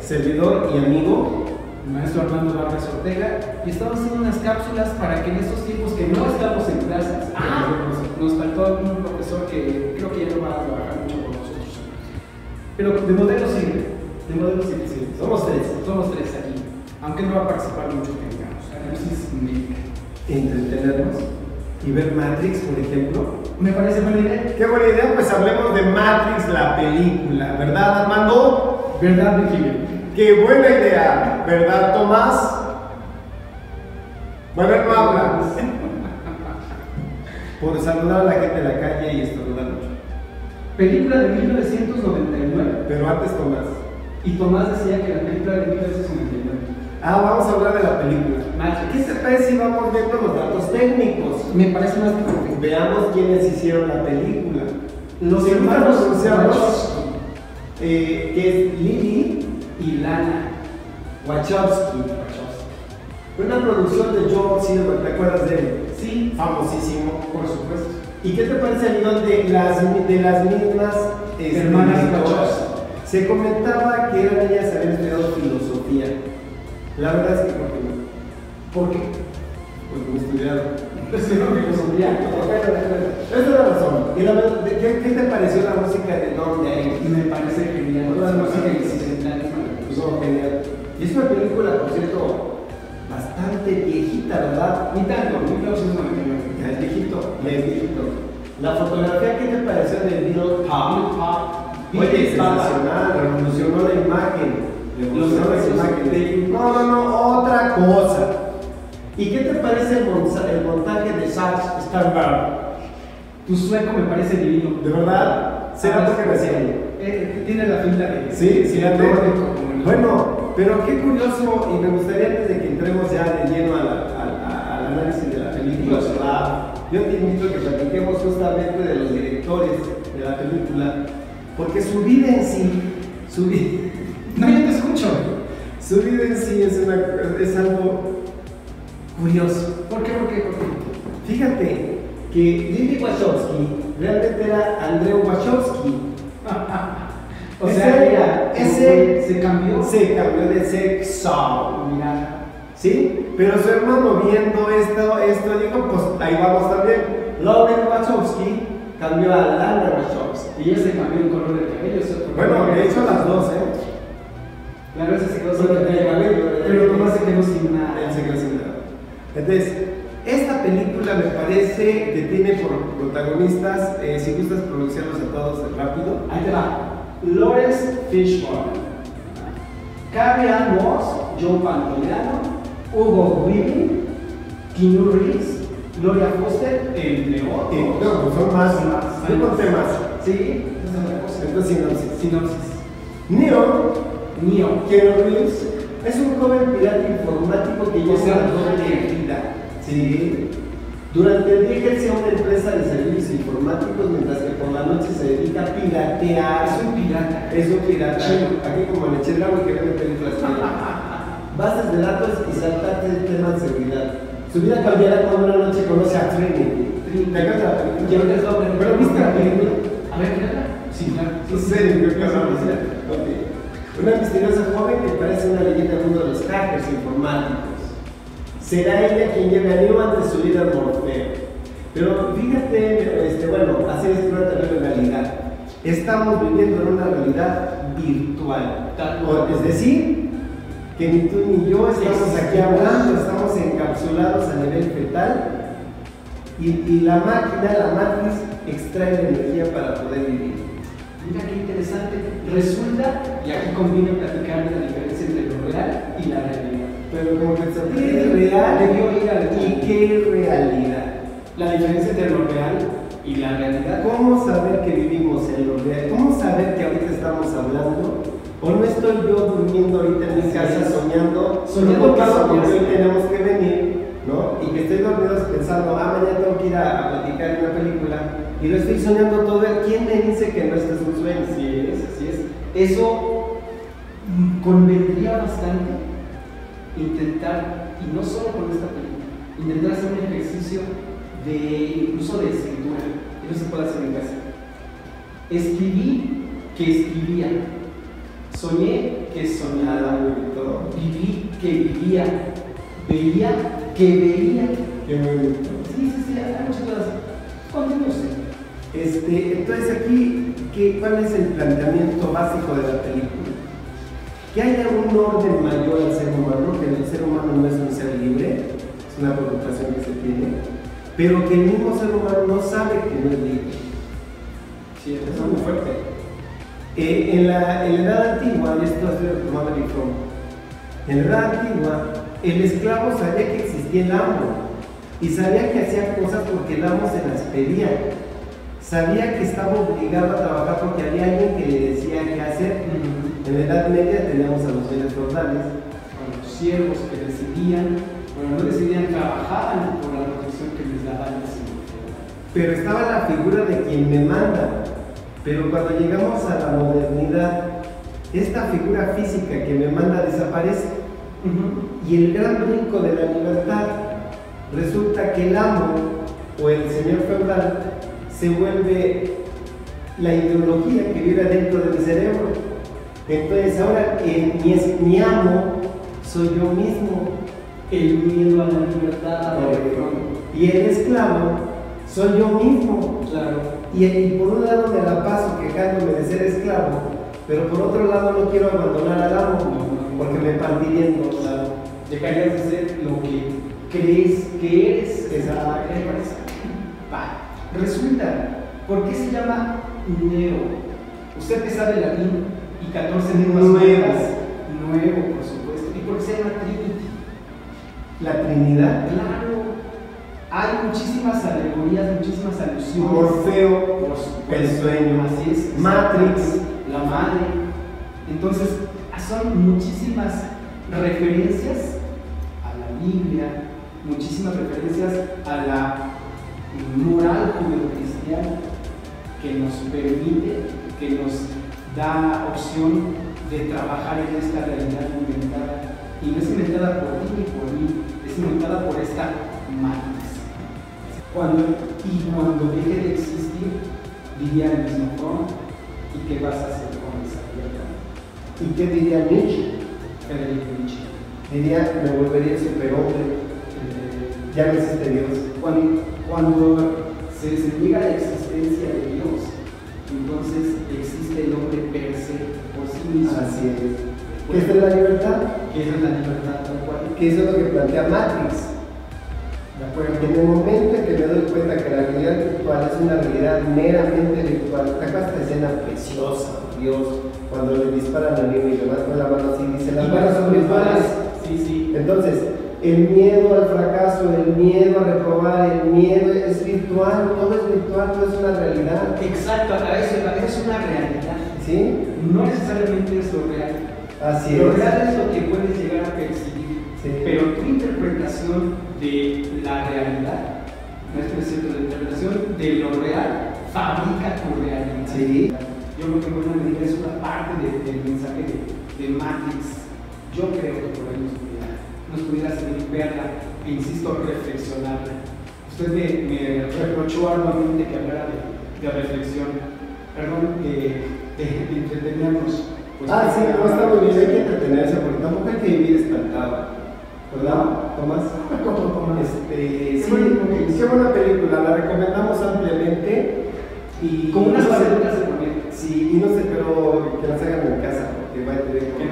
servidor y amigo, el maestro Armando Vargas Ortega, y estamos haciendo unas cápsulas para que en estos tiempos que no estamos en clases, nos faltó un profesor que creo que ya no va a trabajar mucho con nosotros. Pero de modelo sirve, sirve. Somos tres aquí, aunque no va a participar mucho, que digamos. Análisis médica. entretenernos y ver Matrix, por ejemplo. Me parece buena idea. Qué buena idea, pues hablemos de Matrix, la película, ¿verdad, Armando? ¿Verdad, Virgilio? Qué buena idea, ¿verdad, Tomás? Bueno, no habla. Por saludar a la gente de la calle y estornudar mucho. Película de 1999. Pero antes Tomás. Y Tomás decía que la película de 1999. Vamos a hablar de la película. Matrix. ¿Qué te parece si vamos viendo los datos técnicos? Me parece más perfecto. Veamos quiénes hicieron la película. Los hermanos Wachowski, que es Lily y Lana Wachowski. Una producción de Joel Silver, ¿te acuerdas de él? Sí, famosísimo, por supuesto. ¿Y qué te parece el guión de las mismas hermanas Wachowski? Se comentaba que eran ellas habían estudiado filosofía. La verdad es que ¿por qué no? ¿Por qué? Porque me estudiaron. Filosofía. Esa es la razón. ¿Y qué te pareció la música de Don Day? Me parece genial. La música incidental es maravillosa. No, genial. Y es una película, por cierto, bastante viejita, ¿verdad? Ni tanto, 1999. Ya es viejito, ya es viejito. La fotografía, ¿qué te pareció de Bill Pop? Oye, sensacional, revolucionó la imagen. Revolucionó las imágenes. No, otra cosa. ¿Y qué te parece el montaje de Zack Sternberg? Tu sueco me parece divino. ¿De verdad? ¿Será porque recién? Tiene la finta de... Sí, bueno, pero qué curioso, y me gustaría antes de que entremos ya de lleno al análisis de la película, yo te invito a que platiquemos justamente de los directores de la película, porque su vida en sí, No, yo te escucho. Su vida en sí es algo curioso. ¿Por qué? Fíjate que Lily Wachowski realmente era Andreu Wachowski. O sea, se cambió de sexo. Mira. ¿Sí? Pero su hermano viendo esto dijo, pues ahí vamos también. Lauren Wachowski cambió a Lana Wachowski. Y ella se cambió el color del cabello. Bueno, de hecho las dos, La verdad se quedó sin cabello. Pero Tomás se quedó sin nada. Él se quedó sin nada. Entonces, esta película me parece que tiene por protagonistas, si gustas pronunciarlos a todos rápido. Ahí te va. Lawrence Fishburne, Carrie Ann Moss, Joe Pantoliano, Hugo Weaving, Keanu Reeves, Gloria Foster, entre otros. No, pues son más. Yo conté más. Sí, esa es otra cosa. Entonces, sinopsis. Neo, Keanu Reeves, es un joven pirata informático que lleva una doble vida. Sí. Durante el día ejerce una empresa de servicios informáticos, mientras que por la noche se dedica a piratear. Es un pirata. Aquí como en el Chedraui que ven películas. Bases de datos y saltarte el tema de seguridad. Su vida cambiará cuando una noche conoce a Trinity. ¿Te acuerdas de la película? ¿Pero viste la película? A ver, ¿qué era? Sí, claro. ¿En serio? ¿Qué pasa? Una misteriosa joven que parece una leyenda del mundo de los hackers informáticos. Será ella quien lleve a Neo ante su líder Morfeo. Pero fíjate, así es una terrible realidad. Estamos viviendo en una realidad virtual. Es decir, que ni tú ni yo estamos aquí hablando, estamos encapsulados a nivel fetal y la máquina, la Matrix, extrae la energía para poder vivir. Mira qué interesante. Resulta, y aquí conviene platicar de la diferencia entre lo real y la realidad. Pero como que ¿qué es real y qué es realidad? La diferencia entre lo real y la realidad. ¿Cómo saber que vivimos en lo real? ¿Cómo saber que ahorita estamos hablando? ¿O no estoy yo durmiendo ahorita en mi casa soñando paso porque hoy tenemos que venir, ¿no? Y que estoy dormido pensando, mañana tengo que ir a platicar una película y lo estoy soñando todo el ¿quién me dice que no este es un sueño? Así es. Eso convendría bastante intentar, y no solo con esta película, intentar hacer un ejercicio incluso de escritura, que no se puede hacer en casa. Escribí que escribía. Soñé que soñaba, viví que vivía, veía que veía. Qué bonito. Sí, hay muchas cosas. Continúe. Entonces aquí, ¿cuál es el planteamiento básico de la película? Que haya un orden mayor al ser humano, que el ser humano no es un ser libre, es una preocupación que se tiene, pero que el mismo ser humano no sabe que no es libre. Sí, eso es muy fuerte. En la edad antigua, y esto es de Mother y From, en la edad antigua, el esclavo sabía que existía el amo y sabía que hacía cosas porque el amo se las pedía. Sabía que estaba obligado a trabajar porque había alguien que le decía qué hacer. En la Edad Media teníamos a los bienes feudales, A los siervos que decidían, bueno, no decidían, trabajaban por la protección que les daba el Señor. pero estaba la figura de quien me manda. Pero cuando llegamos a la modernidad, esta figura física que me manda desaparece. Y el gran brinco de la libertad resulta que el amo o el señor feudal se vuelve la ideología que vive dentro de mi cerebro. Entonces ahora mi amo soy yo mismo. El miedo a la libertad, Y el esclavo soy yo mismo. claro. Y por un lado me la paso quejándome de ser esclavo, pero por otro lado no quiero abandonar al amo porque me partiría en dos. Claro. Dejarías de ser lo que crees que eres. Resulta, ¿por qué se llama Neo? Usted que sabe latín y 14 lenguas nuevas. Nuevo, por supuesto. ¿Y por qué se llama Trinity? La Trinidad. Claro. Hay muchísimas alegorías, muchísimas alusiones. Morfeo, Por supuesto. el sueño, Así es. Matrix, la madre. Entonces, son muchísimas referencias a la Biblia, muchísimas referencias a la moral judeocristiana que nos permite, que nos da opción de trabajar en esta realidad inventada. Y no es inventada por ti ni por mí, es inventada por esta Matrix. Cuando deje de existir, diría el mismo Fromm, ¿y qué vas a hacer con esa libertad? ¿y qué diría Nietzsche? Friedrich Nietzsche. Diría, me volvería superhombre, ya no existe Dios. Cuando se niega la existencia de Dios, entonces existe el hombre per se por sí mismo. Así es. ¿Qué es la libertad? Que esa es la libertad tal cual. Que eso es lo que plantea Matrix. ¿De acuerdo? En el momento en que me doy cuenta que la realidad virtual es una realidad meramente virtual, acá esta escena preciosa, Dios, cuando le disparan al niño y le van con la mano así, dice, las balas son virtuales. Sí. Entonces, el miedo al fracaso, el miedo a reprobar, el miedo es virtual, todo es virtual, todo es una realidad. Exacto, eso es una realidad. ¿Sí? No necesariamente es lo real. Así Lo es. real es lo que puedes llegar a percibir. Sí. Pero tu interpretación de la realidad, no es cierto, la interpretación de lo real fabrica tu realidad. Sí. Yo creo que en buena medida es una parte del mensaje de Matrix. Yo creo que por ahí nos pudiera servir verla e insisto, reflexionarla. Usted me reprochó arduamente que hablara de reflexión. Perdón, de entretenernos. Pues, Sí, no está muy bien, hay que entretenerse porque tampoco hay que vivir espantado. ¿Verdad, Tomás? Sí, qué buena película, la recomendamos ampliamente. Y Con unas no sé- palomitas de por medio. Sí, y no sé, pero que las hagan en casa, porque va a tener